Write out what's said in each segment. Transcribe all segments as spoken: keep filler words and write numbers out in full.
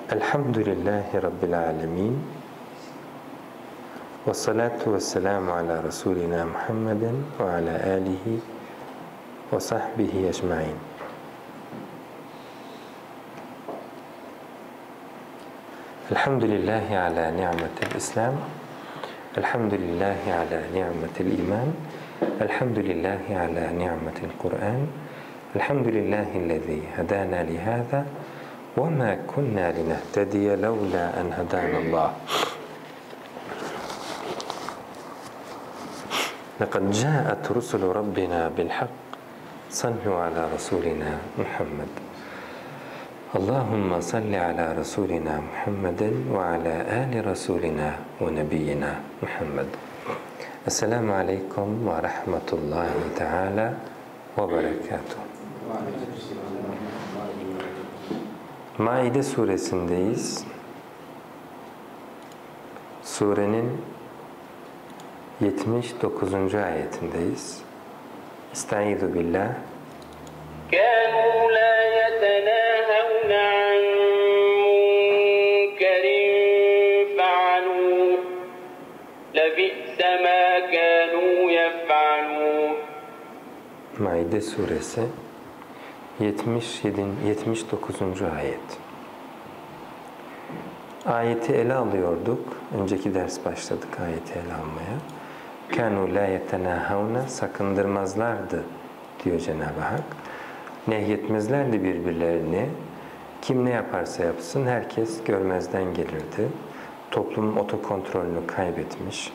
Elhamdülillahi Rabbil alemin. Ve salatu ve selamu ala Resulina Muhammedin ve ala alihi ve sahbihi ecmain. Elhamdülillahi ala ni'metil İslam. Elhamdülillahi ala ni'metil iman. Elhamdülillahi ala ni'metil Kur'an. Elhamdülillahillezî hedâna lihâzâ ve mâ kunnâ linehtediye levlâ en hedânallâh. لقد جاءت رسل ربنا بالحق صلوا على رسولنا محمد اللهم صل على رسولنا محمد وعلى آل رسولنا ونبينا محمد. Esselamu Aleyküm ve Rahmetullahi Teala ve Berekatuhu. Maide suresindeyiz. Surenin yetmiş dokuzuncu ayetindeyiz. Estaizu billah. كانوا لا يتناهون عن منكر فعلوه لبئس ما كانوا يفعلون. Maide suresi yetmiş yedi yetmiş dokuzuncu ayet. Ayeti ele alıyorduk. Önceki ders başladık ayeti ele almaya. Kânû lâ yetenâhavne, sakındırmazlardı diyor Cenab-ı Hak. Nehyetmezlerdi birbirlerini. Kim ne yaparsa yapsın herkes görmezden gelirdi. Toplum otokontrolünü kaybetmiş.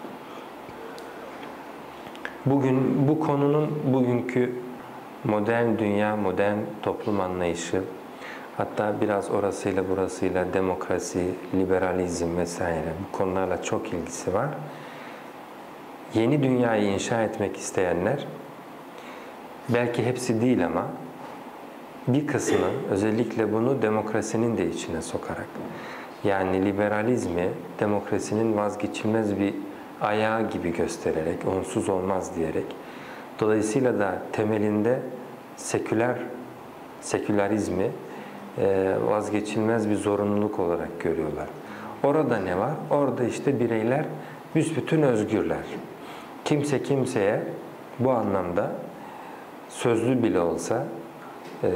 Bugün bu konunun bugünkü modern dünya, modern toplum anlayışı, hatta biraz orasıyla burasıyla demokrasi, liberalizm vesaire bu konularla çok ilgisi var. Yeni dünyayı inşa etmek isteyenler, belki hepsi değil ama bir kısmı özellikle bunu demokrasinin de içine sokarak, yani liberalizmi demokrasinin vazgeçilmez bir ayağı gibi göstererek, onsuz olmaz diyerek, dolayısıyla da temelinde seküler, sekülerizmi vazgeçilmez bir zorunluluk olarak görüyorlar. Orada ne var? Orada işte bireyler büsbütün özgürler. Kimse kimseye bu anlamda sözlü bile olsa e,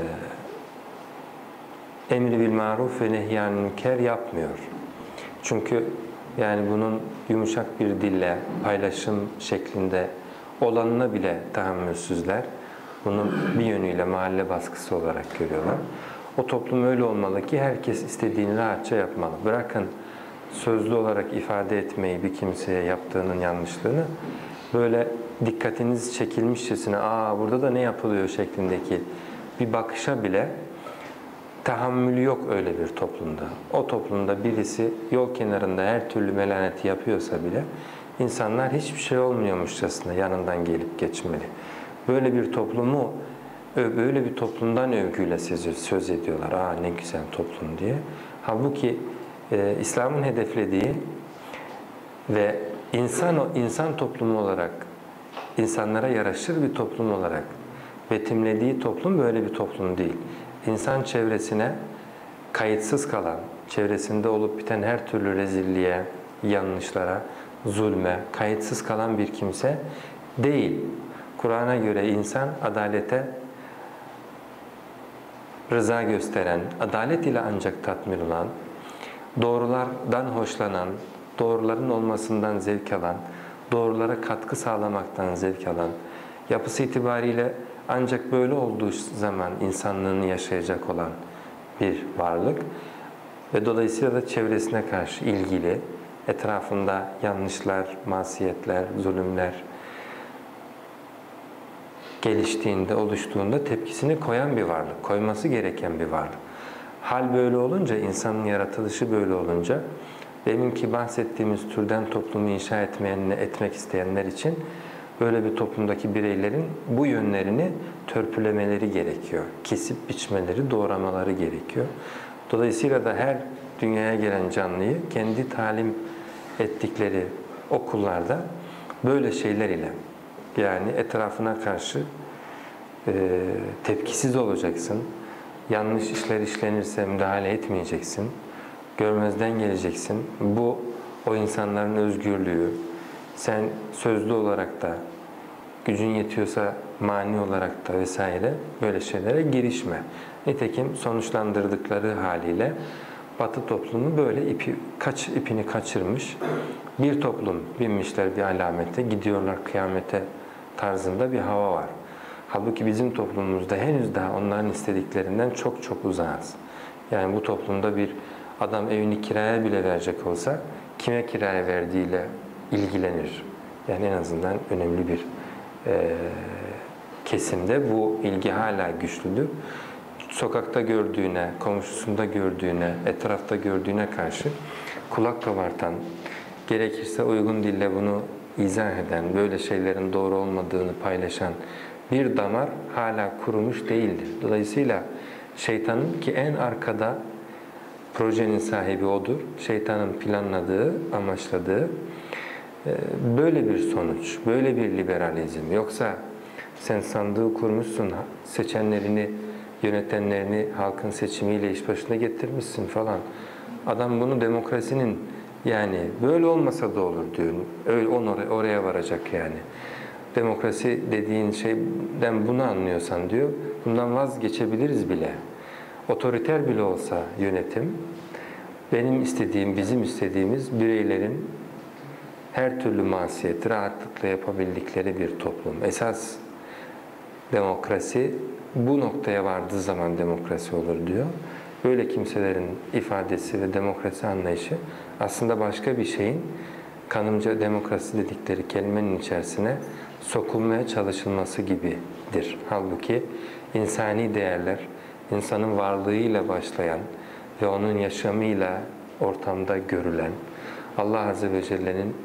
emri bil maruf ve nehyan münker yapmıyor. Çünkü yani bunun yumuşak bir dille paylaşım şeklinde olanına bile tahammülsüzler. Bunu bir yönüyle mahalle baskısı olarak görüyorlar. O toplum öyle olmalı ki herkes istediğini rahatça yapmalı. Bırakın sözlü olarak ifade etmeyi bir kimseye yaptığının yanlışlığını, böyle dikkatiniz çekilmişçesine aa burada da ne yapılıyor şeklindeki bir bakışa bile tahammülü yok öyle bir toplumda. O toplumda birisi yol kenarında her türlü melaneti yapıyorsa bile insanlar hiçbir şey olmuyormuşçasına yanından gelip geçmeli. Böyle bir toplumu, böyle bir toplumdan övgüyle söz ediyorlar. Aa ne güzel toplum diye. Halbuki e, İslam'ın hedeflediği ve insan insan toplumu olarak, insanlara yaraşır bir toplum olarak betimlediği toplum böyle bir toplum değil. İnsan çevresine kayıtsız kalan, çevresinde olup biten her türlü rezilliğe, yanlışlara, zulme kayıtsız kalan bir kimse değil. Kur'an'a göre insan adalete rıza gösteren, adalet ile ancak tatmin olan, doğrulardan hoşlanan, doğruların olmasından zevk alan, doğrulara katkı sağlamaktan zevk alan, yapısı itibariyle ancak böyle olduğu zaman insanlığını yaşayacak olan bir varlık ve dolayısıyla da çevresine karşı ilgili, etrafında yanlışlar, masiyetler, zulümler geliştiğinde, oluştuğunda tepkisini koyan bir varlık, koyması gereken bir varlık. Hal böyle olunca, insanın yaratılışı böyle olunca, benimki bahsettiğimiz türden toplumu inşa etmeyenle etmek isteyenler için böyle bir toplumdaki bireylerin bu yönlerini törpülemeleri gerekiyor. Kesip biçmeleri, doğramaları gerekiyor. Dolayısıyla da her dünyaya gelen canlıyı kendi talim ettikleri okullarda böyle şeyler ile, yani etrafına karşı e, tepkisiz olacaksın. Yanlış işler işlenirse müdahale etmeyeceksin. Görmezden geleceksin. Bu o insanların özgürlüğü. Sen sözlü olarak da, gücün yetiyorsa mani olarak da vesaire böyle şeylere girişme. Nitekim sonuçlandırdıkları haliyle Batı toplumu böyle ipi, kaç ipini kaçırmış bir toplum, binmişler bir alamete, gidiyorlar kıyamete tarzında bir hava var. Halbuki bizim toplumumuzda henüz daha onların istediklerinden çok çok uzağız. Yani bu toplumda bir adam evini kiraya bile verecek olsa kime kiraya verdiğiyle ilgilenir. Yani en azından önemli bir e, kesimde bu ilgi hala güçlüdür. Sokakta gördüğüne, komşusunda gördüğüne, etrafta gördüğüne karşı kulak kabartan, gerekirse uygun dille bunu izah eden, böyle şeylerin doğru olmadığını paylaşan bir damar hala kurumuş değildir. Dolayısıyla şeytanın ki en arkada projenin sahibi odur. Şeytanın planladığı, amaçladığı böyle bir sonuç, böyle bir liberalizm. Yoksa sen sandığı kurmuşsun, seçenlerini, yönetenlerini halkın seçimiyle iş başına getirmişsin falan. Adam bunu demokrasinin yani böyle olmasa da olur diyor. Öyle oraya, oraya varacak yani. Demokrasi dediğin şeyden bunu anlıyorsan diyor, bundan vazgeçebiliriz bile. Otoriter bile olsa yönetim, benim istediğim, bizim istediğimiz bireylerin her türlü masiyeti rahatlıkla yapabildikleri bir toplum. Esas demokrasi bu noktaya vardığı zaman demokrasi olur diyor. Böyle kimselerin ifadesi ve demokrasi anlayışı aslında başka bir şeyin kanımca demokrasi dedikleri kelimenin içerisine sokulmaya çalışılması gibidir. Halbuki insani değerler, insanın varlığıyla başlayan ve onun yaşamıyla ortamda görülen, Allah Azze ve Celle'nin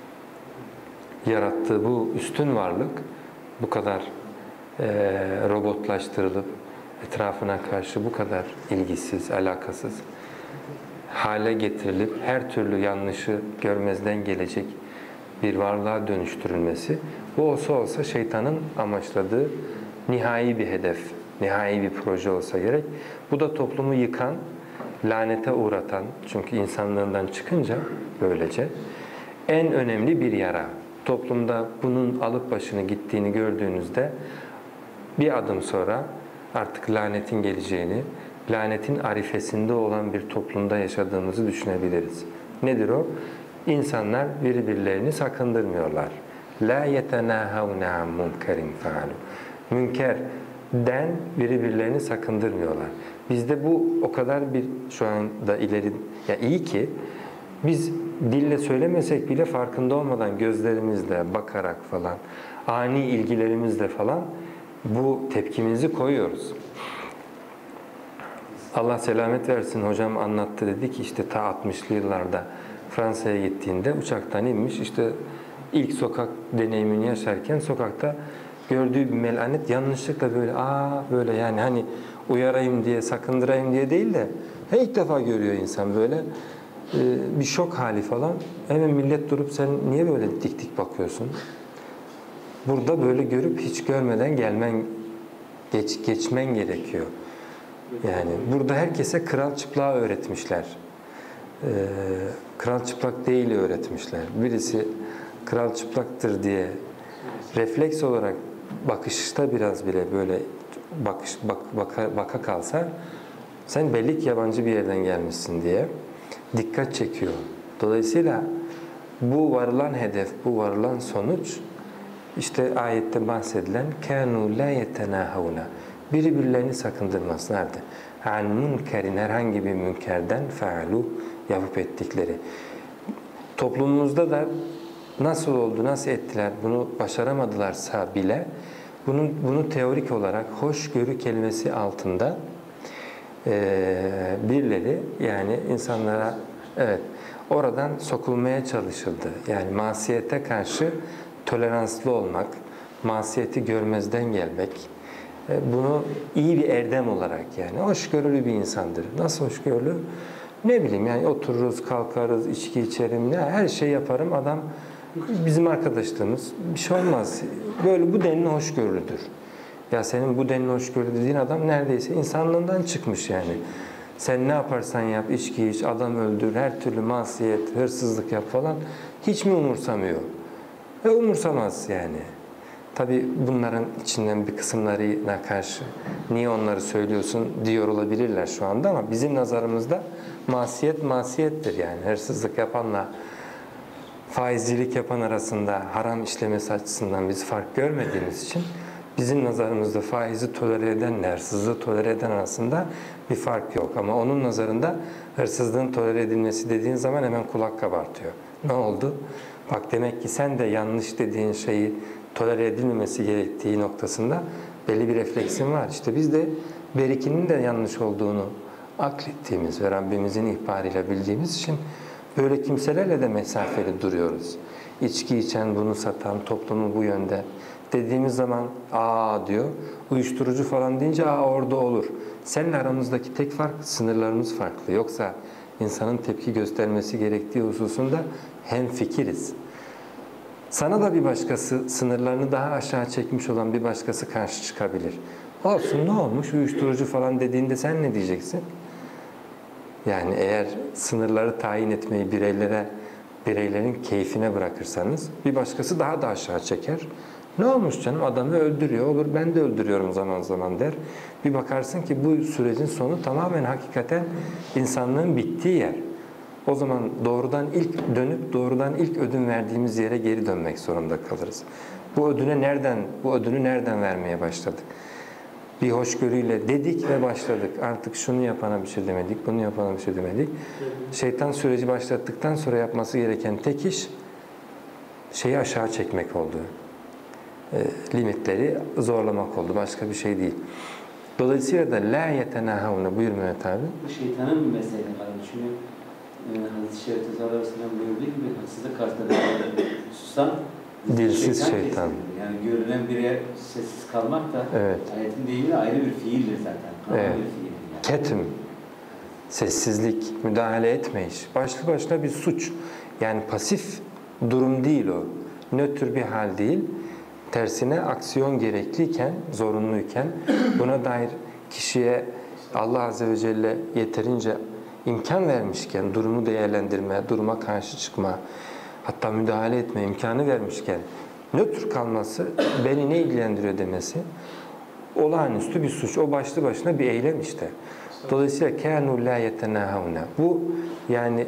yarattığı bu üstün varlık bu kadar e, robotlaştırılıp etrafına karşı bu kadar ilgisiz, alakasız hale getirilip her türlü yanlışı görmezden gelecek bir varlığa dönüştürülmesi, bu olsa olsa şeytanın amaçladığı nihai bir hedef, nihai bir proje olsa gerek. Bu da toplumu yıkan, lanete uğratan, çünkü insanlığından çıkınca böylece en önemli bir yara. Toplumda bunun alıp başını gittiğini gördüğünüzde bir adım sonra artık lanetin geleceğini, lanetin arifesinde olan bir toplumda yaşadığımızı düşünebiliriz. Nedir o? İnsanlar birbirlerini sakındırmıyorlar. La yetenâhavne an munkerin fealu. Münkerden birbirlerini sakındırmıyorlar. Bizde bu o kadar bir şu anda ileri, ya iyi ki biz dille söylemesek bile farkında olmadan gözlerimizle bakarak falan, ani ilgilerimizle falan bu tepkimizi koyuyoruz. Allah selamet versin, hocam anlattı, dedi ki işte ta altmışlı yıllarda Fransa'ya gittiğinde uçaktan inmiş, işte ilk sokak deneyimini yaşarken sokakta gördüğü bir melanet yanlışlıkla böyle aa böyle yani hani uyarayım diye, sakındırayım diye değil de ilk defa görüyor insan böyle bir şok hali falan. Hemen millet durup sen niye böyle dik dik bakıyorsun? Burada böyle görüp hiç görmeden gelmen, geç, geçmen gerekiyor. Yani burada herkese kral çıplağı öğretmişler. Ee, kral çıplak değil öğretmişler. Birisi kral çıplaktır diye refleks olarak bakışta biraz bile böyle bakış, bak, baka, baka kalsa sen belli ki yabancı bir yerden gelmişsin diye dikkat çekiyor. Dolayısıyla bu varılan hedef, bu varılan sonuç işte ayette bahsedilen kânû lâ yetenâhavûne, birbirlerini sakındırmazlardı. An münkerin, herhangi bir münkerden fealû, yapıp ettikleri. Toplumumuzda da nasıl oldu, nasıl ettiler, bunu başaramadılarsa bile bunu, bunu teorik olarak hoşgörü kelimesi altında e, birileri yani insanlara evet oradan sokulmaya çalışıldı. Yani masiyete karşı toleranslı olmak, masiyeti görmezden gelmek, bunu iyi bir erdem olarak yani hoşgörülü bir insandır. Nasıl hoşgörülü? Ne bileyim yani otururuz, kalkarız, içki içerim, ne her şey yaparım. Adam bizim arkadaşlığımız bir şey olmaz. Böyle bu denli hoşgörülüdür. Ya senin bu denli hoşgörü dediğin adam neredeyse insanlığından çıkmış yani. Sen ne yaparsan yap, içki iç, adam öldür, her türlü masiyet, hırsızlık yap falan hiç mi umursamıyor? Ve umursamaz yani. Tabii bunların içinden bir kısımlarına karşı niye onları söylüyorsun diyor olabilirler şu anda ama bizim nazarımızda masiyet masiyettir yani. Hırsızlık yapanla faizcilik yapan arasında haram işlemesi açısından biz fark görmediğimiz için bizim nazarımızda faizi tolere edenle hırsızlığı tolere eden arasında bir fark yok. Ama onun nazarında hırsızlığın tolere edilmesi dediğin zaman hemen kulak kabartıyor. Ne oldu? Bak demek ki sen de yanlış dediğin şeyi tolere edilmemesi gerektiği noktasında belli bir refleksin var. İşte biz de berikinin de yanlış olduğunu aklettiğimiz ve Rabbimizin ihbarıyla bildiğimiz için böyle kimselerle de mesafeli duruyoruz. İçki içen, bunu satan, toplumu bu yönde dediğimiz zaman aa diyor, uyuşturucu falan deyince aa orada olur. Seninle aramızdaki tek fark sınırlarımız farklı. Yoksa insanın tepki göstermesi gerektiği hususunda hemfikiriz. Sana da bir başkası sınırlarını daha aşağı çekmiş olan bir başkası karşı çıkabilir. Olsun ne olmuş uyuşturucu falan dediğinde sen ne diyeceksin? Yani eğer sınırları tayin etmeyi bireylere, bireylerin keyfine bırakırsanız bir başkası daha da aşağı çeker. Ne olmuş canım adamı öldürüyor olur ben de öldürüyorum zaman zaman der. Bir bakarsın ki bu sürecin sonu tamamen hakikaten insanlığın bittiği yer. O zaman doğrudan ilk dönüp doğrudan ilk ödün verdiğimiz yere geri dönmek zorunda kalırız. Bu ödüne nereden, bu ödünü nereden vermeye başladık? Bir hoşgörüyle dedik ve başladık. Artık şunu yapana bir şey demedik, bunu yapana bir şey demedik. Şeytan süreci başlattıktan sonra yapması gereken tek iş şeyi aşağı çekmek oldu. E, limitleri zorlamak oldu. Başka bir şey değil. Dolayısıyla da la yetenahavne buyur Mehmet abi. Bu şeytanın bir mesele var. Çünkü e, Hazreti Şerif Tezahür Aleyhisselam buyurduğu gibi haksızlık karşısında susan dilsiz şeytan. şeytan. Kesindir. Yani görünen bire sessiz kalmak da evet. ayetin deyimiyle ayrı bir fiildir zaten. Kanal evet. bir fiildir yani. Ketim, sessizlik, müdahale etmeyiş. Başlı başına bir suç. Yani pasif durum değil o. Nötr bir hal değil. Tersine aksiyon gerekliyken, zorunluyken buna dair kişiye Allah Azze ve Celle yeterince imkan vermişken durumu değerlendirme, duruma karşı çıkma, hatta müdahale etme imkanı vermişken nötr kalması, beni ne ilgilendiriyor demesi olağanüstü bir suç. O başlı başına bir eylem işte. Dolayısıyla kânû lâ yetenâhavne. Bu yani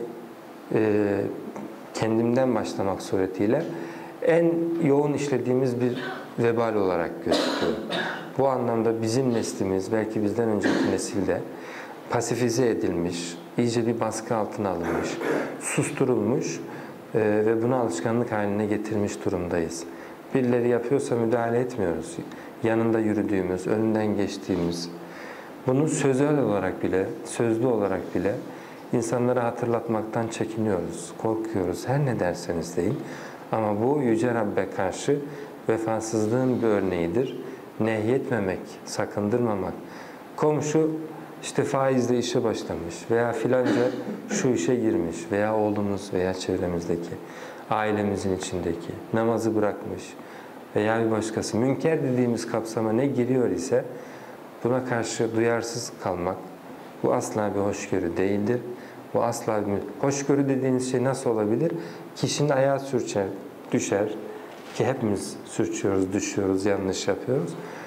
e, kendimden başlamak suretiyle en yoğun işlediğimiz bir vebal olarak gözüküyor. Bu anlamda bizim neslimiz, belki bizden önceki nesilde pasifize edilmiş, iyice bir baskı altına alınmış, susturulmuş e, ve bunu alışkanlık haline getirmiş durumdayız. Birileri yapıyorsa müdahale etmiyoruz. Yanında yürüdüğümüz, önünden geçtiğimiz, bunu sözel olarak bile, sözlü olarak bile insanlara hatırlatmaktan çekiniyoruz, korkuyoruz. Her ne derseniz deyin. Ama bu Yüce Rabbe karşı vefasızlığın bir örneğidir. Nehyetmemek, sakındırmamak. Komşu işte faizle işe başlamış veya filanca şu işe girmiş veya oğlumuz veya çevremizdeki, ailemizin içindeki namazı bırakmış veya bir başkası münker dediğimiz kapsama ne giriyor ise buna karşı duyarsız kalmak bu asla bir hoşgörü değildir. Bu asla bir hoşgörü dediğiniz şey nasıl olabilir? Kişinin ayağı sürçer, düşer ki hepimiz sürçüyoruz, düşüyoruz, yanlış yapıyoruz.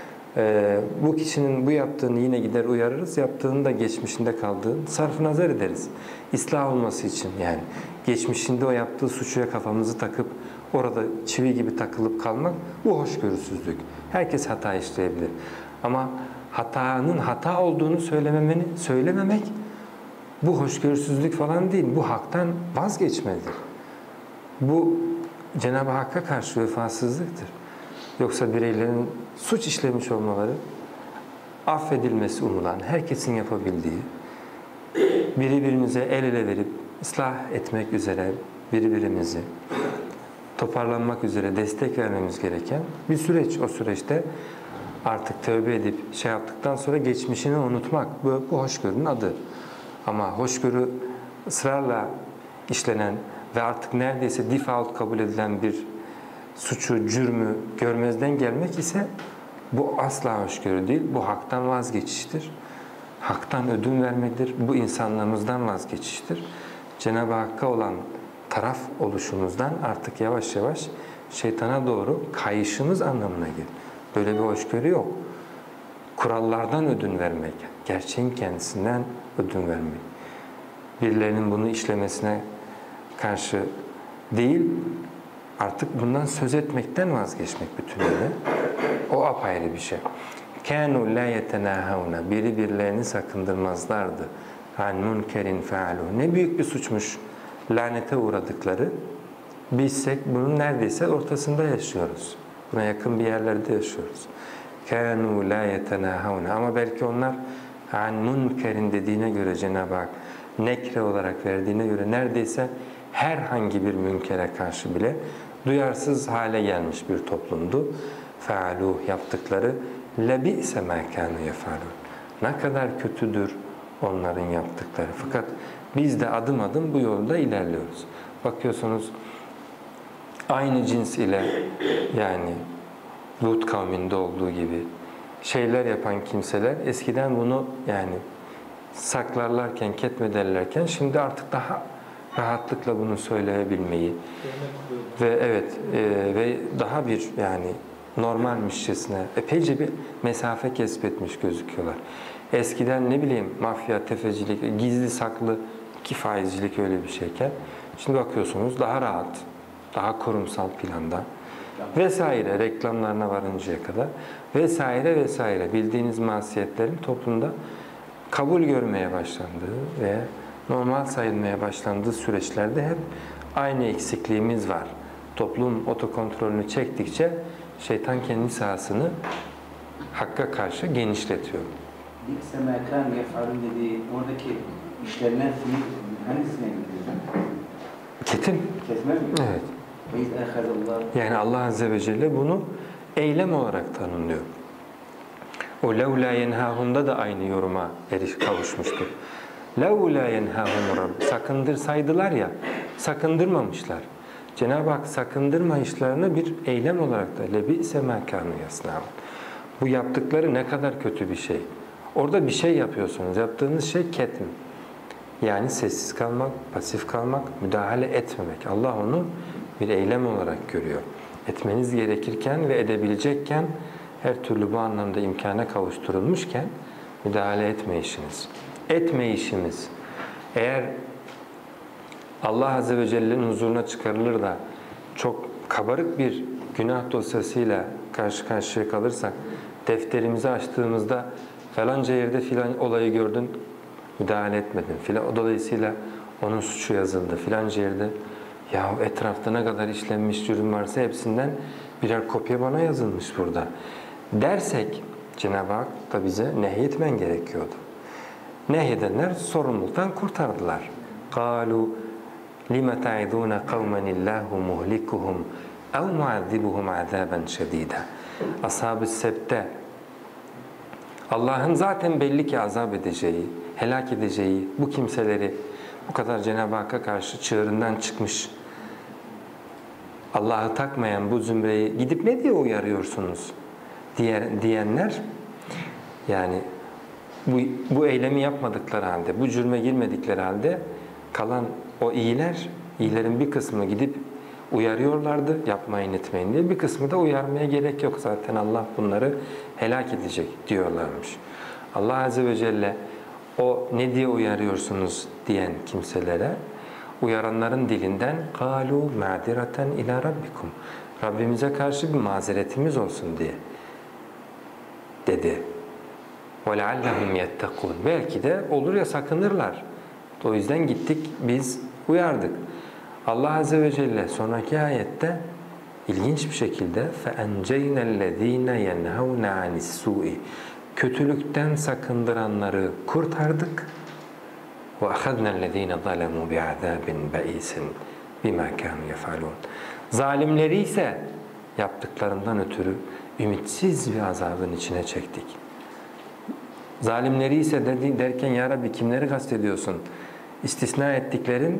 Ee, bu kişinin bu yaptığını yine gider uyarırız, yaptığını da geçmişinde kaldığını sarf nazar ederiz. İslah olması için yani. Geçmişinde o yaptığı suçuya kafamızı takıp orada çivi gibi takılıp kalmak bu hoşgörüsüzlük. Herkes hata işleyebilir. Ama hatanın hata olduğunu söylememeni, söylememek bu hoşgörüsüzlük falan değil. Bu haktan vazgeçmedir. Bu Cenab-ı Hakk'a karşı vefasızlıktır. Yoksa bireylerin suç işlemiş olmaları affedilmesi umulan, herkesin yapabildiği, birbirimize el ele verip ıslah etmek üzere birbirimizi toparlanmak üzere destek vermemiz gereken bir süreç. O süreçte artık tövbe edip şey yaptıktan sonra geçmişini unutmak bu, bu hoşgörünün adı. Ama hoşgörü ısrarla işlenen ve artık neredeyse default kabul edilen bir suçu, cürmü görmezden gelmek ise Bu asla hoşgörü değil, bu haktan vazgeçiştir. Haktan ödün vermedir, bu insanlığımızdan vazgeçiştir. Cenab-ı Hakk'a olan taraf oluşumuzdan artık yavaş yavaş şeytana doğru kayışımız anlamına gelir. Böyle bir hoşgörü yok. Kurallardan ödün vermek, gerçeğin kendisinden ödün vermek. Birilerinin bunu işlemesine karşı değil, artık bundan söz etmekten vazgeçmek bütünüyle. O apayrı bir şey. كَانُوا لَا يَتَنَاهَوْنَ Biri birilerini sakındırmazlardı. عَنْ مُنْكَرٍ فَعَلُوا Ne büyük bir suçmuş lanete uğradıkları. Bizsek bunun neredeyse ortasında yaşıyoruz. Buna yakın bir yerlerde yaşıyoruz. كَانُوا لَا يَتَنَاهَوْنَ Ama belki onlar عَنْ مُنْكَرٍ dediğine göre Cenab-ı Hak nekre olarak verdiğine göre neredeyse herhangi bir münkere karşı bile duyarsız hale gelmiş bir toplumdu. فَعَلُوهُ Yaptıkları لَبِئْسَ مَا كَانُوا يَفَعَلُونَ Ne kadar kötüdür onların yaptıkları. Fakat biz de adım adım bu yolda ilerliyoruz. Bakıyorsunuz aynı cins ile yani Lut kavminde olduğu gibi şeyler yapan kimseler eskiden bunu yani saklarlarken, ketmederlerken şimdi artık daha rahatlıkla bunu söyleyebilmeyi ve evet e, ve daha bir yani normalmişçesine epeyce bir mesafe kesbetmiş gözüküyorlar. Eskiden ne bileyim mafya, tefecilik, gizli saklı ki faizcilik öyle bir şeyken şimdi bakıyorsunuz daha rahat, daha kurumsal planda vesaire reklamlarına varıncaya kadar vesaire vesaire bildiğiniz masiyetlerin toplumda kabul görmeye başlandığı ve normal sayılmaya başlandığı süreçlerde hep aynı eksikliğimiz var. Toplum otokontrolünü çektikçe şeytan kendi sahasını Hakk'a karşı genişletiyor. Bikse mekan yef'alun dediği oradaki işlerinden fiil hangisine gidiyor? Ketim. Kesme mi? Evet. Ve iz ehadallah. Yani Allah Azze ve Celle bunu eylem olarak tanımlıyor. O levlâ yenhâhum'da da aynı yoruma eriş kavuşmuştur. Levlâ yenhâhum Rabb. Sakındırsaydılar ya, sakındırmamışlar. Cenab-ı Hak sakındırmayışlarını bir eylem olarak da lebi'se mâ kânû yasnâun. Bu yaptıkları ne kadar kötü bir şey. Orada bir şey yapıyorsunuz. Yaptığınız şey ketm. Yani sessiz kalmak, pasif kalmak, müdahale etmemek. Allah onu bir eylem olarak görüyor. Etmeniz gerekirken ve edebilecekken her türlü bu anlamda imkana kavuşturulmuşken müdahale etmeyişiniz. Etmeyişimiz. Eğer Allah Azze ve Celle'nin huzuruna çıkarılır da çok kabarık bir günah dosyasıyla karşı karşıya kalırsak defterimizi açtığımızda falanca yerde filan olayı gördün, müdahale etmedin. Filan, dolayısıyla onun suçu yazıldı. Filanca yerde ya etrafta ne kadar işlenmiş cürüm varsa hepsinden birer kopya bana yazılmış burada dersek Cenab-ı Hak da bize nehyetmen gerekiyordu. Nehyedenler sorumluluktan kurtardılar. قَالُوا لِمَ تَعِذُونَ قَوْمًا اللّٰهُ مُهْلِكُهُمْ اَوْ مُعَذِّبُهُمْ عَذَابًا شَد۪يدًا Ashab-ı Sebt'te Allah'ın zaten belli ki azap edeceği, helak edeceği bu kimseleri bu kadar Cenab-ı Hakk'a karşı çığırından çıkmış Allah'ı takmayan bu zümreyi gidip ne diye uyarıyorsunuz diye, diyenler yani bu, bu eylemi yapmadıkları halde, bu cürme girmedikleri halde kalan o iyiler, iyilerin bir kısmı gidip uyarıyorlardı yapmayın etmeyin diye. Bir kısmı da uyarmaya gerek yok zaten Allah bunları helak edecek diyorlarmış. Allah Azze ve Celle o ne diye uyarıyorsunuz diyen kimselere uyaranların dilinden قَالُوا مَعْدِرَةً اِلَى رَبِّكُمْ Rabbimize karşı bir mazeretimiz olsun diye dedi. وَلَعَلَّهُمْ يَتَّقُونَ Belki de olur ya sakınırlar. O yüzden gittik biz uyardık. Allah Azze ve Celle sonraki ayette ilginç bir şekilde فَاَنْجَيْنَا الَّذ۪ينَ يَنْهَوْنَ عَنِ السُّوءِ Kötülükten sakındıranları kurtardık. وَاَخَذْنَا الَّذ۪ينَ ظَلَمُوا بِعَذَابٍ بَئِيسٍ بِمَا كَانُوا يَفْعَلُونَ Zalimleri ise yaptıklarından ötürü ümitsiz bir azabın içine çektik. Zalimleri ise dedi, derken ya Rabbi kimleri kastediyorsun? İstisna ettiklerin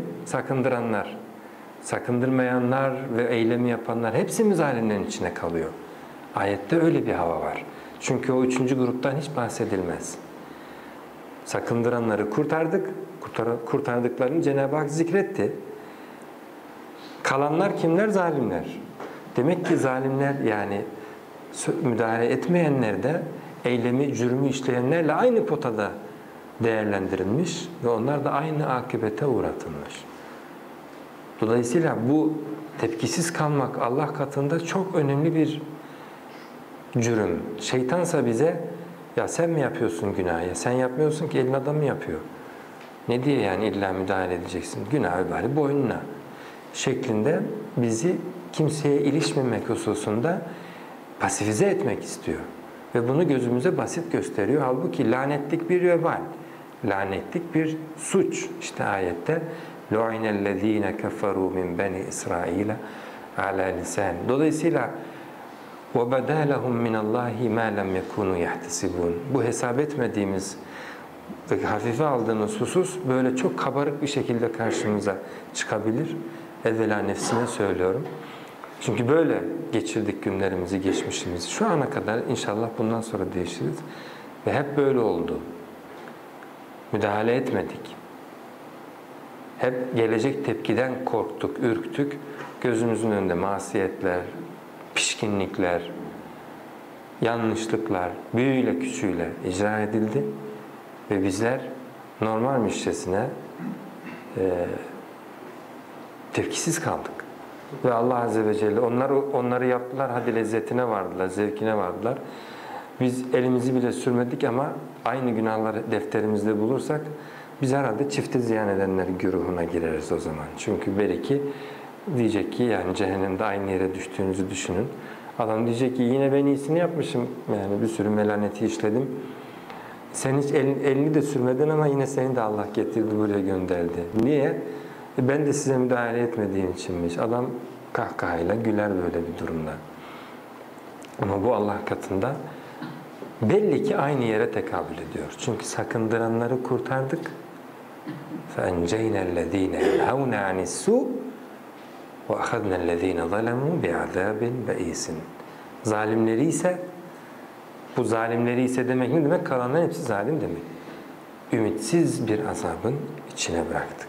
sakındıranlar, sakındırmayanlar ve eylemi yapanlar hepsi mi zalimlerin içine kalıyor? Ayette öyle bir hava var. Çünkü o üçüncü gruptan hiç bahsedilmez. Sakındıranları kurtardık, kurtardıklarını Cenab-ı Hak zikretti. Kalanlar kimler? Zalimler. Demek ki zalimler, yani müdahale etmeyenler de eylemi, cürmü işleyenlerle aynı potada değerlendirilmiş ve onlar da aynı akıbete uğratılmış. Dolayısıyla bu tepkisiz kalmak Allah katında çok önemli bir cürüm. Şeytansa bize, ya sen mi yapıyorsun günahı? Ya sen yapmıyorsun ki, elin adamı yapıyor. Ne diye yani illa müdahale edeceksin? Günahı bari boynuna şeklinde bizi kimseye ilişmemek hususunda pasifize etmek istiyor. Ve bunu gözümüze basit gösteriyor. Halbuki lanetlik bir vebal, lanetlik bir suç. İşte ayette لُعِنَ الَّذ۪ينَ كَفَرُوا مِنْ بَنِي إِسْرَائِيلَ عَلَى لِسَانِ. Dolayısıyla وَبَدَى لَهُمْ مِنَ اللّٰهِ مَا لَمْ يَكُونُوا يَحْتَسِبُونَ. Bu hesap etmediğimiz ve hafife aldığımız husus böyle çok kabarık bir şekilde karşımıza çıkabilir. Evvela nefsine söylüyorum. Çünkü böyle geçirdik günlerimizi, geçmişimizi. Şu ana kadar inşallah bundan sonra değişiriz. Ve hep böyle oldu. Müdahale etmedik. Hep gelecek tepkiden korktuk, ürktük. Gözümüzün önünde masiyetler, pişkinlikler, yanlışlıklar büyüyle küçüğüyle icra edildi. Ve bizler normalmişçesine e, tepkisiz kaldık. Ve Allah Azze ve Celle onları, onları yaptılar, hadi lezzetine vardılar, zevkine vardılar. Biz elimizi bile sürmedik ama aynı günahları defterimizde bulursak biz herhalde çifte ziyan edenler güruhuna gireriz o zaman. Çünkü belki diyecek ki, yani cehennemde aynı yere düştüğünüzü düşünün. Adam diyecek ki yine ben iyisini yapmışım, yani bir sürü melaneti işledim. Sen hiç elini, elini de sürmedin ama yine seni de Allah getirdi, buraya gönderdi. Niye? E ben de size müdahale etmediğim içinmiş. Adam kahkahayla güler böyle bir durumda. Ama bu Allah katında belli ki aynı yere tekabül ediyor. Çünkü sakındıranları kurtardık. فَاَنْجَيْنَا الَّذ۪ينَ يَنْهَوْنَ عَنِ السُّوءِ وَاَخَذْنَا الَّذ۪ينَ ظَلَمُوا بِعَذَابٍ بَئِيسٍ. Zalimleri ise, bu zalimleri ise demek ne demek? Kalanların hepsi zalim demek. Ümitsiz bir azabın içine bıraktık.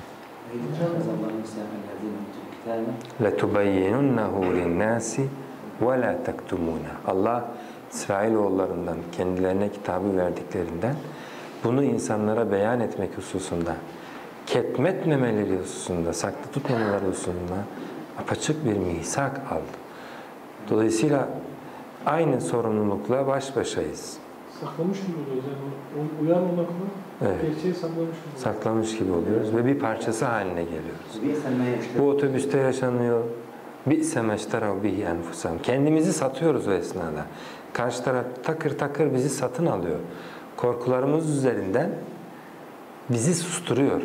لَتُبَيِّنُنَّهُ لِلنَّاسِ وَلَا تَكْتُمُونَ. Allah İsrailoğullarından kendilerine kitabı verdiklerinden bunu insanlara beyan etmek hususunda, ketmetmemeleri hususunda, saklı tutmamaları hususunda apaçık bir misak aldı. Dolayısıyla aynı sorumlulukla baş başayız. Saklamış gibi oluyoruz yani, uyanmamakla evet. gerçeği saklamış gibi oluyoruz. Saklamış gibi oluyoruz ve bir parçası haline geliyoruz. Bu otobüste yaşanıyor. بِئْسَ مَشْتَرَوْ بِهِ أَنْفُسَهُمْ. Kendimizi satıyoruz o esnada. Karşı taraf takır takır bizi satın alıyor. Korkularımız üzerinden bizi susturuyor.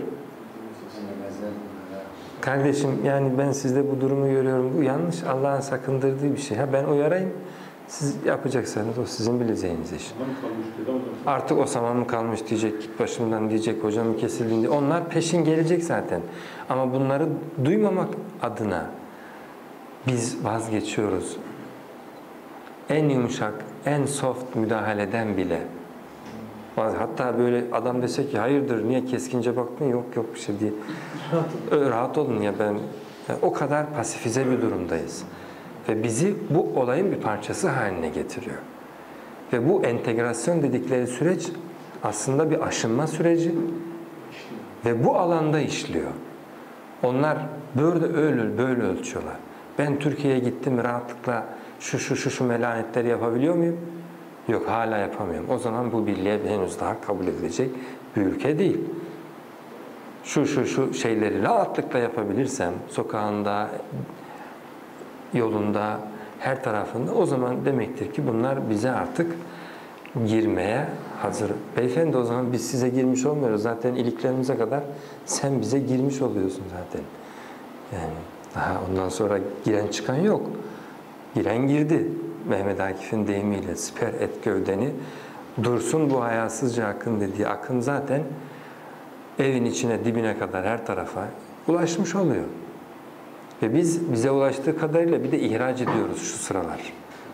Kardeşim, yani ben sizde bu durumu görüyorum. Bu yanlış, Allah'ın sakındırdığı bir şey. Ha, ben uyarayım. Siz yapacaksanız o sizin bileceğiniz iş. Artık o zaman mı kalmış diyecek, git başımdan diyecek, hocam kesildi diye. Onlar peşin gelecek zaten. Ama bunları duymamak adına biz vazgeçiyoruz. En yumuşak, en soft müdahaleden bile. Hatta böyle adam dese ki hayırdır, niye keskince baktın? Yok yok bir şey diye. Rahat olun ya, ben yani o kadar pasifize bir durumdayız. Ve bizi bu olayın bir parçası haline getiriyor. Ve bu entegrasyon dedikleri süreç aslında bir aşınma süreci ve bu alanda işliyor. Onlar böyle öyle böyle ölçüyorlar. Ben Türkiye'ye gittim rahatlıkla şu şu şu şu melanetleri yapabiliyor muyum? Yok, hala yapamıyorum. O zaman bu birliğe henüz daha kabul edilecek bir ülke değil. Şu şu şu şeyleri rahatlıkla yapabilirsem sokağında, yolunda, her tarafında, o zaman demektir ki bunlar bize artık girmeye hazır. Beyefendi, o zaman biz size girmiş olmuyoruz. Zaten iliklerimize kadar sen bize girmiş oluyorsun zaten. Yani daha ondan sonra giren çıkan yok. Giren girdi. Mehmet Akif'in deyimiyle siper et gövdeni, dursun bu hayasızca akın dediği akın zaten evin içine, dibine kadar her tarafa ulaşmış oluyor. Ve biz bize ulaştığı kadarıyla bir de ihraç ediyoruz şu sıralar.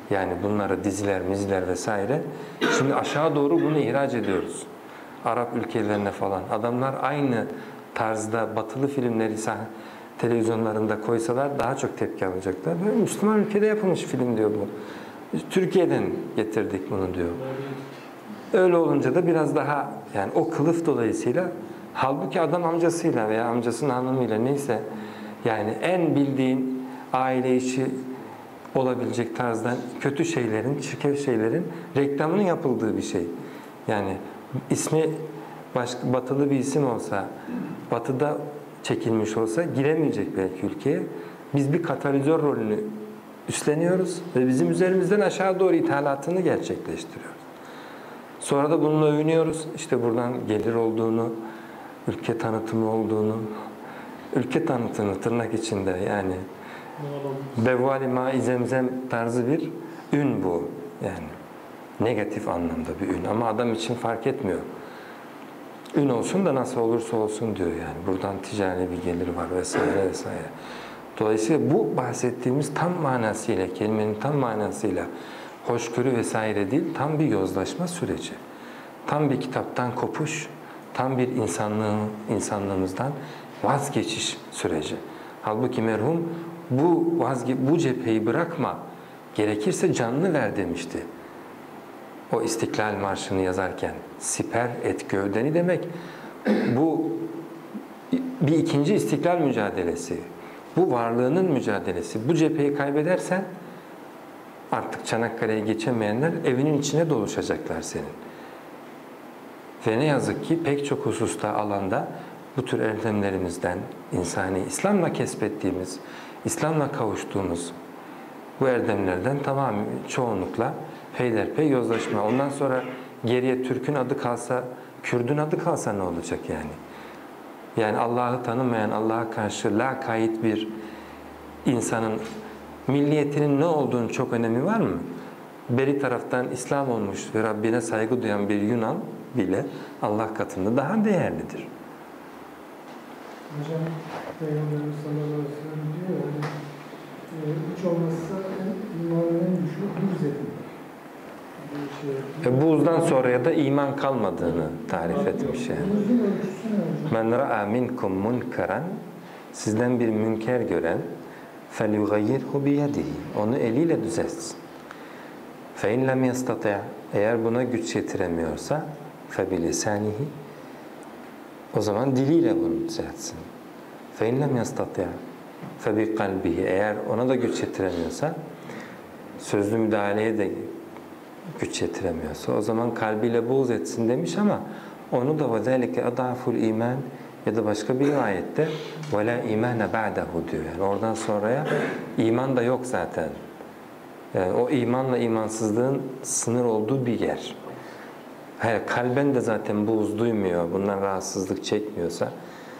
Yani bunları diziler, miziler vesaire. Şimdi aşağı doğru bunu ihraç ediyoruz. Arap ülkelerine falan. Adamlar aynı tarzda batılı filmleri televizyonlarında koysalar daha çok tepki alacaklar. Böyle Müslüman ülkede yapılmış film diyor bu. Biz Türkiye'den getirdik bunu diyor. Öyle olunca da biraz daha yani o kılıf dolayısıyla halbuki adam amcasıyla veya amcasının hanımıyla neyse yani en bildiğin aile içi olabilecek tarzdan kötü şeylerin, çirkef şeylerin reklamının yapıldığı bir şey. Yani ismi başka, batılı bir isim olsa, batıda çekilmiş olsa giremeyecek belki ülkeye. Biz bir katalizör rolünü üstleniyoruz ve bizim üzerimizden aşağı doğru ithalatını gerçekleştiriyoruz. Sonra da bununla övünüyoruz. İşte buradan gelir olduğunu, ülke tanıtımı olduğunu, ülke tanıtımı tırnak içinde yani Bevvali ma-i zemzem tarzı bir ün bu. Yani negatif anlamda bir ün ama adam için fark etmiyor. Ün olsun da nasıl olursa olsun diyor yani. Buradan ticari bir gelir var vesaire vesaire. Dolayısıyla bu bahsettiğimiz tam manasıyla, kelimenin tam manasıyla hoşgörü vesaire değil, tam bir yozlaşma süreci. Tam bir kitaptan kopuş, tam bir insanlığın, insanlığımızdan vazgeçiş süreci. Halbuki merhum bu vazge bu cepheyi bırakma, gerekirse canını ver demişti. O İstiklal Marşı'nı yazarken siper et gövdeni demek. Bu bir ikinci istiklal mücadelesi. Bu varlığının mücadelesi. Bu cepheyi kaybedersen artık Çanakkale'ye geçemeyenler evinin içine doluşacaklar senin. Ve ne yazık ki pek çok hususta alanda bu tür erdemlerimizden, insani, İslam'la kesbettiğimiz, İslam'la kavuştuğumuz bu erdemlerden tamamı çoğunlukla peyderpey yozlaşma. Ondan sonra geriye Türk'ün adı kalsa, Kürd'ün adı kalsa ne olacak yani? Yani Allah'ı tanımayan, Allah'a karşı lakayt bir insanın milliyetinin ne olduğunu çok önemi var mı? Beri taraftan İslam olmuş ve Rabbine saygı duyan bir Yunan bile Allah katında daha değerlidir. Hocam Peygamberimiz sallallahu aleyhi ve sellem diyor yani e, hiç olmazsa imanın en güçlü buz edin. Ve buzdan sonraya da iman kalmadığını tarif etmiş yani. Men ra'a minkum munkaran, sizden bir münker gören فَلْيُغَيِّرْهُ بِيَدِهِ, onu eliyle düzeltsin. فَاِنْ لَمْ يَسْتَطِعْ, eğer buna güç yetiremiyorsa فَبِلِسَانِهِ, o zaman diliyle bunu düzeltsin. فَاِنْ لَمْ يَسْتَطِعْ فَبِقَلْبِهِ, eğer ona da güç yetiremiyorsa, sözlü müdahaleye de güç yetiremiyorsa o zaman kalbiyle buğz etsin demiş ama onu da وَذَٰلِكَ اَضَعْفُ الْا۪يمَانِ ya da başka bir ayette وَلَا اِيمَانَ بَعْدَهُ diyor. Yani oradan sonraya iman da yok zaten. Yani o imanla imansızlığın sınır olduğu bir yer. Hayır, kalben de zaten buğz duymuyor, bundan rahatsızlık çekmiyorsa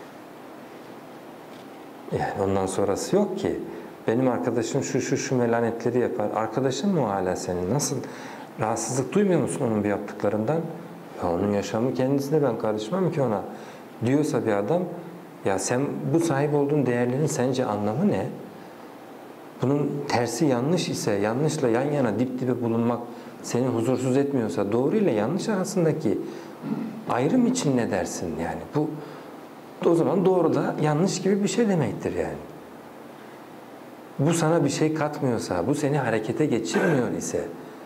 yani ondan sonrası yok ki. Benim arkadaşım şu şu şu melanetleri yapar. Arkadaşın mı o hala senin? Nasıl? Rahatsızlık duymuyor musun onun bir yaptıklarından? Ya onun yaşamı kendisine, ben karışmam ki ona. Diyorsa bir adam, ya sen bu sahip olduğun değerlerin sence anlamı ne? Bunun tersi yanlış ise, yanlışla yan yana dip dibe bulunmak seni huzursuz etmiyorsa, doğru ile yanlış arasındaki ayrım için ne dersin yani? Bu o zaman doğru da yanlış gibi bir şey demektir yani. Bu sana bir şey katmıyorsa, bu seni harekete geçirmiyor ise,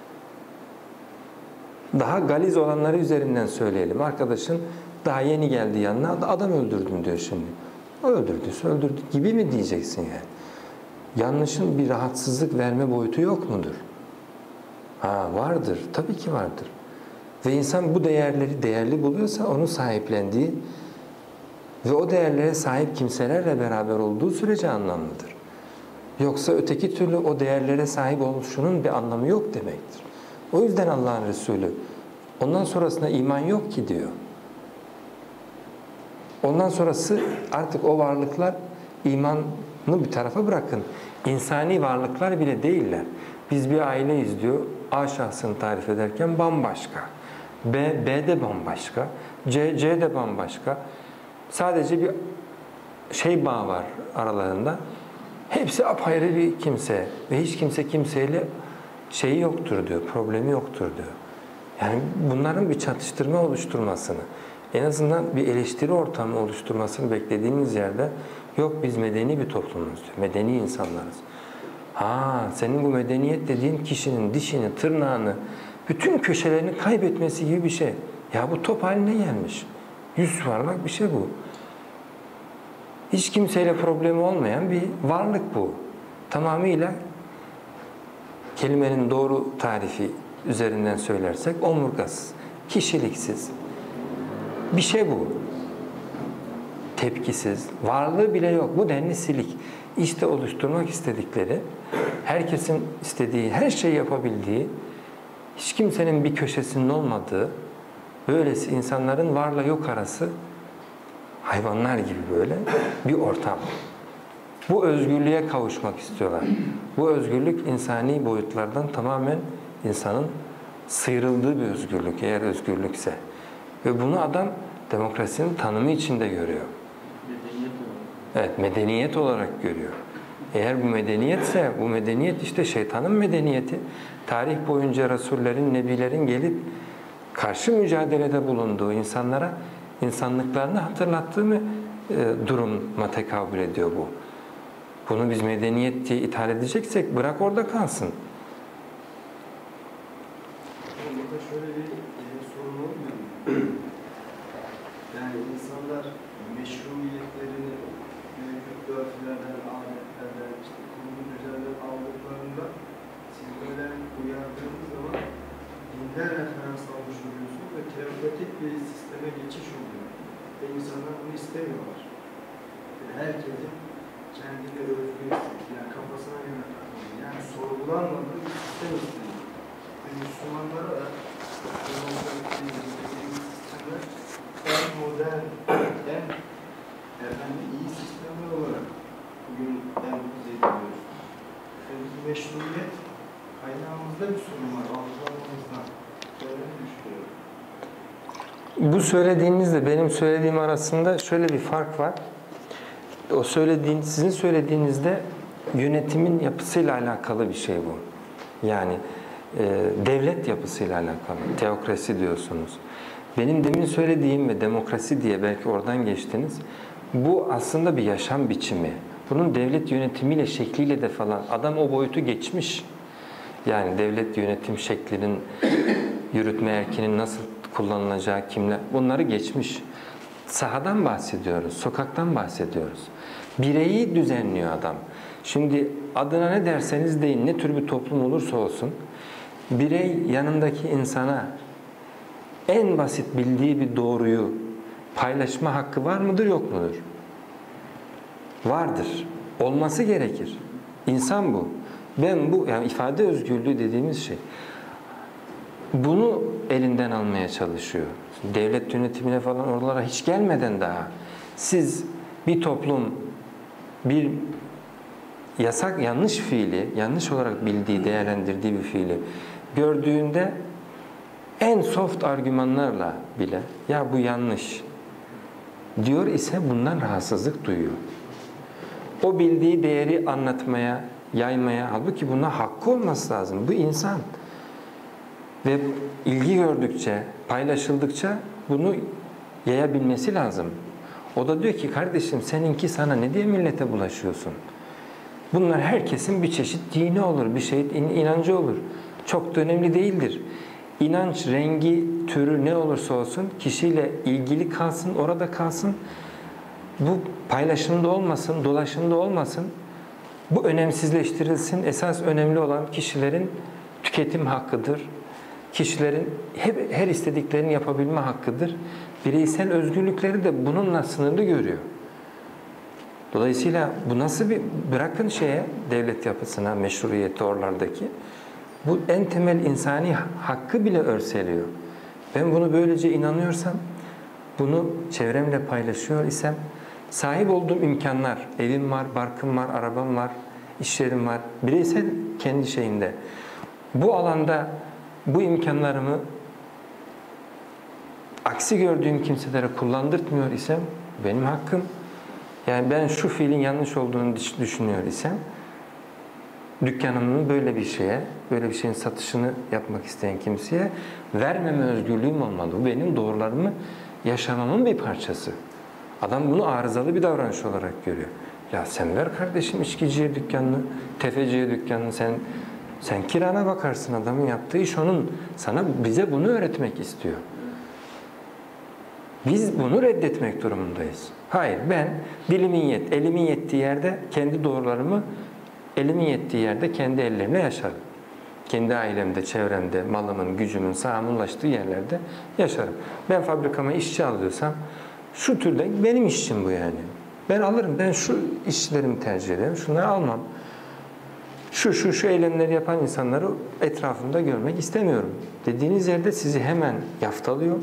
daha galiz olanları üzerinden söyleyelim. Arkadaşın daha yeni geldi yanına, adam öldürdün diyor şimdi. O öldürdüyse öldürdü gibi mi diyeceksin yani? Yanlışın bir rahatsızlık verme boyutu yok mudur? Ha, vardır. Tabii ki vardır. Ve insan bu değerleri değerli buluyorsa onu sahiplendiği ve o değerlere sahip kimselerle beraber olduğu sürece anlamlıdır. Yoksa öteki türlü o değerlere sahip oluşunun bir anlamı yok demektir. O yüzden Allah'ın Resulü ondan sonrasında iman yok ki diyor. Ondan sonrası artık o varlıklar imanı bir tarafa bırakın. İnsani varlıklar bile değiller. Biz bir aileyiz diyor. A şahsını tarif ederken bambaşka. B, B de bambaşka. C, C de bambaşka. Sadece bir şey bağ var aralarında. Hepsi apayrı bir kimse ve hiç kimse kimseyle şeyi yoktur diyor, problemi yoktur diyor. Yani bunların bir çatıştırma oluşturmasını, en azından bir eleştiri ortamı oluşturmasını beklediğiniz yerde yok biz medeni bir toplumuz diyor, medeni insanlarız. Ha, senin bu medeniyet dediğin kişinin dişini, tırnağını, bütün köşelerini kaybetmesi gibi bir şey. Ya bu top haline gelmiş. Yüz yuvarlak bir şey bu. Hiç kimseyle problemi olmayan bir varlık bu. Tamamıyla kelimenin doğru tarifi üzerinden söylersek omurgasız, kişiliksiz bir şey bu. Tepkisiz, varlığı bile yok. Bu denli silik. İşte oluşturmak istedikleri, herkesin istediği, her şeyi yapabildiği, hiç kimsenin bir köşesinin olmadığı, böylesi insanların varla yok arası hayvanlar gibi böyle bir ortam. Bu özgürlüğe kavuşmak istiyorlar. Bu özgürlük insani boyutlardan tamamen insanın sıyrıldığı bir özgürlük, eğer özgürlükse. Ve bunu adam demokrasinin tanımı içinde görüyor. Medeniyet olarak. Evet, medeniyet olarak görüyor. Eğer bu medeniyetse, bu medeniyet işte şeytanın medeniyeti. Tarih boyunca Resullerin, Nebilerin gelip karşı mücadelede bulunduğu insanlara insanlıklarını hatırlattığı mı e, duruma tekabül ediyor bu. Bunu biz medeniyet diye ithal edeceksek bırak orada kalsın. Burada şöyle bir e, sorun olmuyor mu? Yani insanlar meşruiyetlerini mevcut örflerden, adetlerden, işte kurumun üzerinden aldıklarında siz böyle uyardığınız zaman dinden referans almış oluyorsunuz ve teokratik bir sisteme geçiş oluyor. Ve insanlar bunu istemiyorlar. Yani herkesin kendine özgü, yani kafasına göre takılıyor. Yani sorgulanmadığı bir sistem istiyor. Ve Müslümanlara da sistemler en modern, en efendim, iyi sistemler olarak bugün empoze ediliyoruz. Ve biz meşruiyet kaynağımızda bir sorun var, algılamamızda. Böyle mi düşünüyorum? Bu söylediğinizle benim söylediğim arasında şöyle bir fark var. O söylediğin, sizin söylediğinizde yönetimin yapısıyla alakalı bir şey bu. Yani e, devlet yapısıyla alakalı. Teokrasi diyorsunuz. Benim demin söylediğim ve demokrasi diye belki oradan geçtiniz. Bu aslında bir yaşam biçimi. Bunun devlet yönetimiyle, şekliyle de falan adam o boyutu geçmiş. Yani devlet yönetim şeklinin, yürütme erkinin nasıl kullanılacağı, kimler, bunları geçmiş. Sahadan bahsediyoruz, sokaktan bahsediyoruz. Bireyi düzenliyor adam. Şimdi adına ne derseniz deyin, ne tür bir toplum olursa olsun, birey yanındaki insana en basit bildiği bir doğruyu paylaşma hakkı var mıdır, yok mudur? Vardır. Olması gerekir. İnsan bu. Ben bu, yani ifade özgürlüğü dediğimiz şey, bunu elinden almaya çalışıyor. Devlet yönetimine falan oralara hiç gelmeden daha siz bir toplum bir yasak, yanlış fiili, yanlış olarak bildiği, değerlendirdiği bir fiili gördüğünde en soft argümanlarla bile ya bu yanlış diyor ise bundan rahatsızlık duyuyor. O bildiği değeri anlatmaya, yaymaya, halbuki buna hakkı olması lazım. Bu insan. Ve ilgi gördükçe, paylaşıldıkça bunu yayabilmesi lazım. O da diyor ki kardeşim seninki sana ne diye millete bulaşıyorsun? Bunlar herkesin bir çeşit dini olur, bir şey inancı olur. Çok da önemli değildir. İnanç, rengi, türü ne olursa olsun kişiyle ilgili kalsın, orada kalsın. Bu paylaşımda olmasın, dolaşımda olmasın. Bu önemsizleştirilsin. Esas önemli olan kişilerin tüketim hakkıdır. Kişilerin hep her istediklerini yapabilme hakkıdır. Bireysel özgürlükleri de bununla sınırlı görüyor. Dolayısıyla bu nasıl bir, bırakın şeye, devlet yapısına, meşruiyeti oralardaki, bu en temel insani hakkı bile örseliyor. Ben bunu böylece inanıyorsam, bunu çevremle paylaşıyor isem, sahip olduğum imkanlar, evim var, barkım var, arabam var, iş yerim var, bireysel kendi şeyimde. Bu alanda bu imkanlarımı aksi gördüğüm kimselere kullandırtmıyor isem benim hakkım. Yani ben şu fiilin yanlış olduğunu düşünüyor isem dükkanımın böyle bir şeye, böyle bir şeyin satışını yapmak isteyen kimseye vermeme özgürlüğüm olmalı. Bu benim doğrularımı yaşamamın bir parçası. Adam bunu arızalı bir davranış olarak görüyor. Ya sen ver kardeşim içkiciye dükkanını, tefeciye dükkanını, sen sen kirana bakarsın, adamın yaptığı iş onun. Sana, bize bunu öğretmek istiyor. Biz bunu reddetmek durumundayız. Hayır, ben dilimin yet, elimin yettiği yerde kendi doğrularımı, elimin yettiği yerde kendi ellerimle yaşarım. Kendi ailemde, çevremde, malımın, gücümün, sahamın ulaştığı yerlerde yaşarım. Ben fabrikama işçi alıyorsam, şu türde benim işçim bu yani. Ben alırım, ben şu işçilerimi tercih ederim, şunları almam. Şu şu şu eylemleri yapan insanları etrafımda görmek istemiyorum dediğiniz yerde sizi hemen yaftalıyor,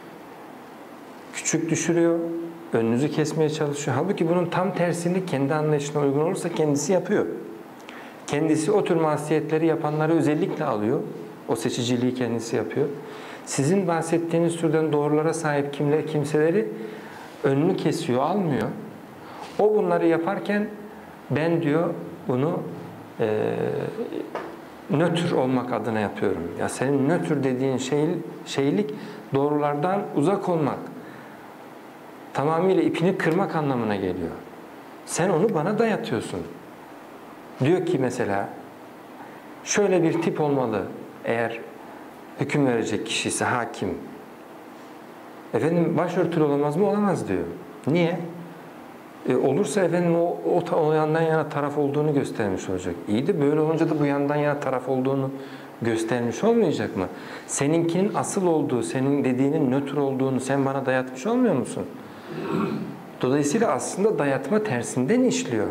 küçük düşürüyor, önünüzü kesmeye çalışıyor. Halbuki bunun tam tersini kendi anlayışına uygun olursa kendisi yapıyor. Kendisi o tür masiyetleri yapanları özellikle alıyor. O seçiciliği kendisi yapıyor. Sizin bahsettiğiniz türden doğrulara sahip kimler, kimseleri önünü kesiyor, almıyor. O bunları yaparken ben diyor bunu e, nötr olmak adına yapıyorum. Ya senin nötr dediğin şey, şeylik doğrulardan uzak olmak. Tamamıyla ipini kırmak anlamına geliyor. Sen onu bana dayatıyorsun. Diyor ki mesela şöyle bir tip olmalı eğer hüküm verecek kişi ise hakim. Efendim başörtülü olamaz mı? Olamaz diyor. Niye? E, olursa efendim o, o, o yandan yana taraf olduğunu göstermiş olacak. İyi de böyle olunca da bu yandan yana taraf olduğunu göstermiş olmayacak mı? Seninkinin asıl olduğu, senin dediğinin nötr olduğunu sen bana dayatmış olmuyor musun? Dolayısıyla aslında dayatma tersinden işliyor.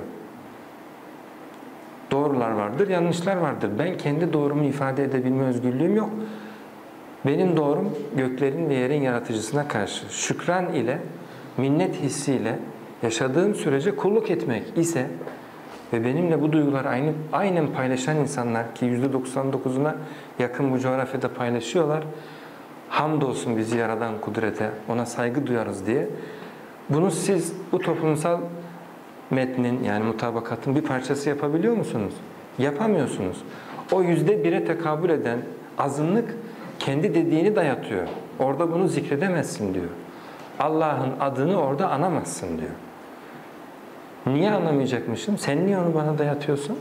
Doğrular vardır, yanlışlar vardır. Ben kendi doğrumu ifade edebilme özgürlüğüm yok. Benim doğrum göklerin ve yerin yaratıcısına karşı şükran ile, minnet hissiyle yaşadığım sürece kulluk etmek ise ve benimle bu duyguları aynı, aynen paylaşan insanlar ki yüzde doksan dokuzuna yakın bu coğrafyada paylaşıyorlar. Hamdolsun bizi yaradan kudrete, ona saygı duyarız diye. Bunu siz bu toplumsal metnin yani mutabakatın bir parçası yapabiliyor musunuz? Yapamıyorsunuz. O yüzde bire tekabül eden azınlık kendi dediğini dayatıyor. Orada bunu zikredemezsin diyor. Allah'ın adını orada anamazsın diyor. Niye anamayacakmışım? Sen niye onu bana dayatıyorsun?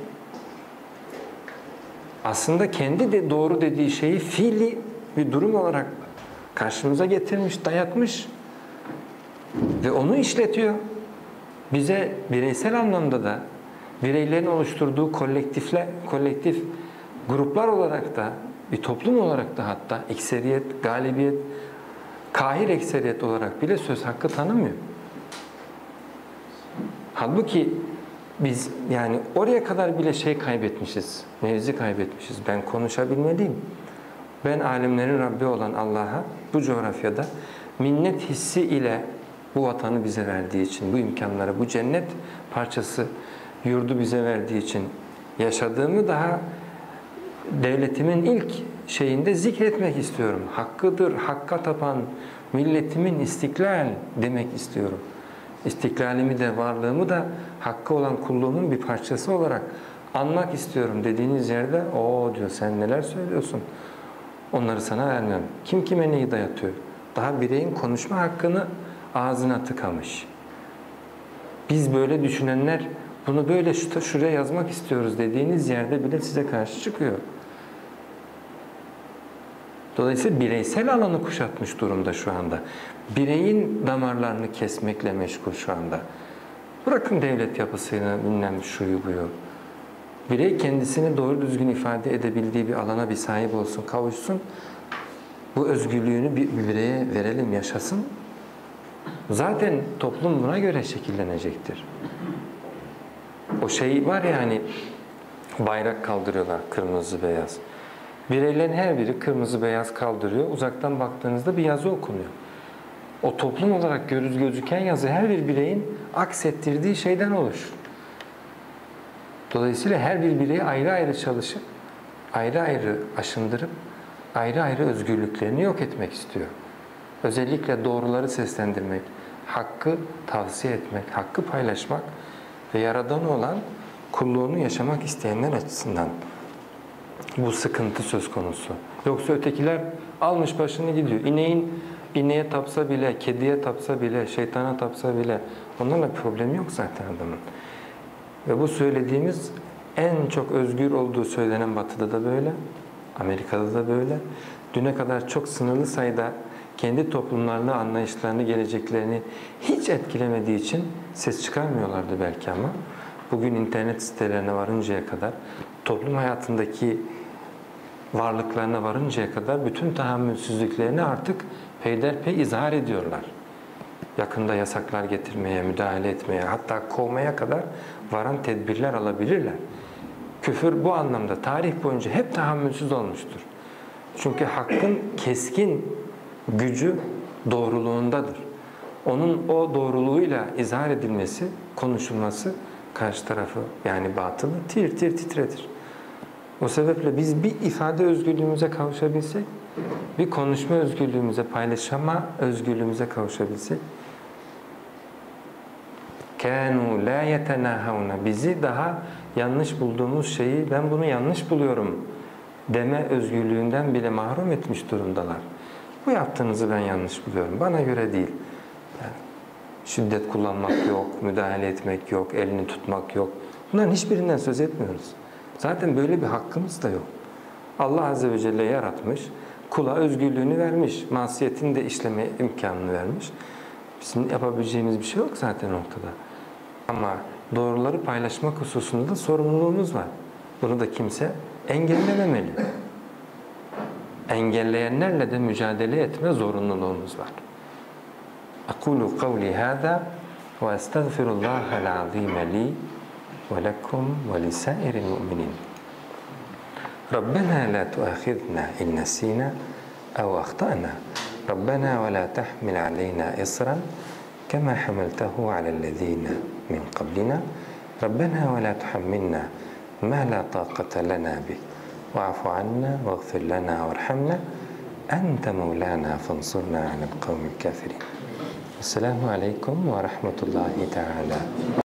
Aslında kendi de doğru dediği şeyi fiili bir durum olarak karşımıza getirmiş, dayatmış ve onu işletiyor. Bize bireysel anlamda da bireylerin oluşturduğu kolektifle, kolektif gruplar olarak da bir toplum olarak da hatta ekseriyet, galibiyet, kahir ekseriyet olarak bile söz hakkı tanımıyor. Halbuki biz yani oraya kadar bile şey kaybetmişiz, mevzi kaybetmişiz. Ben konuşabilmeliyim. Ben alemlerin Rabbi olan Allah'a bu coğrafyada minnet hissi ile bu vatanı bize verdiği için, bu imkanları, bu cennet parçası yurdu bize verdiği için yaşadığımı daha devletimin ilk şeyinde zikretmek istiyorum. Hakkıdır, hakka tapan milletimin istiklal demek istiyorum. İstiklalimi de, varlığımı da hakkı olan kulluğumun bir parçası olarak anmak istiyorum dediğiniz yerde o diyor sen neler söylüyorsun? Onları sana vermem. Kim kime neyi dayatıyor? Daha bireyin konuşma hakkını ağzına tıkamış. Biz böyle düşünenler bunu böyle şuraya yazmak istiyoruz dediğiniz yerde bile size karşı çıkıyor. Dolayısıyla bireysel alanı kuşatmış durumda şu anda. Bireyin damarlarını kesmekle meşgul şu anda. Bırakın devlet yapısını, bilmem şuyu buyu. Birey kendisini doğru düzgün ifade edebildiği bir alana bir sahip olsun, kavuşsun. Bu özgürlüğünü bir bireye verelim, yaşasın. Zaten toplum buna göre şekillenecektir. O şey var ya hani bayrak kaldırıyorlar kırmızı beyaz. Bireylerin her biri kırmızı beyaz kaldırıyor. Uzaktan baktığınızda bir yazı okunuyor. O toplum olarak görüz gözüken yazı her bir bireyin aksettirdiği şeyden oluşur. Dolayısıyla her bir birey ayrı ayrı çalışıp, ayrı ayrı aşındırıp, ayrı ayrı özgürlüklerini yok etmek istiyor. Özellikle doğruları seslendirmek, hakkı tavsiye etmek, hakkı paylaşmak ve Yaradanı olan kulluğunu yaşamak isteyenler açısından bu sıkıntı söz konusu. Yoksa ötekiler almış başını gidiyor. İneğin ineğe tapsa bile, kediye tapsa bile, şeytana tapsa bile onlarla bir problemi yok zaten adamın. Ve bu söylediğimiz en çok özgür olduğu söylenen Batı'da da böyle, Amerika'da da böyle. Düne kadar çok sınırlı sayıda kendi toplumlarını, anlayışlarını, geleceklerini hiç etkilemediği için ses çıkarmıyorlardı belki ama bugün internet sitelerine varıncaya kadar, toplum hayatındaki varlıklarına varıncaya kadar bütün tahammülsüzlüklerini artık peyderpey izhar ediyorlar. Yakında yasaklar getirmeye, müdahale etmeye, hatta kovmaya kadar varan tedbirler alabilirler. Küfür bu anlamda tarih boyunca hep tahammülsüz olmuştur. Çünkü hakkın keskin gücü doğruluğundadır. Onun o doğruluğuyla izhar edilmesi, konuşulması karşı tarafı yani batılı tir tir titretir. O sebeple biz bir ifade özgürlüğümüze kavuşabilsek, bir konuşma özgürlüğümüze, paylaşma özgürlüğümüze kavuşabilsek, كَانُوا لَا يَتَنَاهَوْنَ bizi daha yanlış bulduğumuz şeyi ben bunu yanlış buluyorum deme özgürlüğünden bile mahrum etmiş durumdalar. Bu yaptığınızı ben yanlış buluyorum. Bana göre değil. Yani şiddet kullanmak yok, müdahale etmek yok, elini tutmak yok. Bunların hiçbirinden söz etmiyoruz. Zaten böyle bir hakkımız da yok. Allah Azze ve Celle yaratmış, kula özgürlüğünü vermiş, masiyetini de işleme imkanını vermiş. Bizim yapabileceğimiz bir şey yok zaten ortada. Ama doğruları paylaşmak hususunda da sorumluluğumuz var. Bunu da kimse engellememeli. Engelleyenlerle de mücadele etme zorunluluğumuz var. أقول قولي هذا وأستغفر الله العظيم لي ولكم ولسائر المؤمنين. ربنا لا تؤاخذنا إن نسينا أو أخطأنا. ربنا ولا تحمل علينا إصرا كما حملته على الذين من قبلنا. ربنا ولا تحملنا ما لا طاقة لنا به. واعف عنا واغفر لنا وارحمنا أنت مولانا فانصرنا على القوم الكافرين. السلام عليكم ورحمة الله تعالى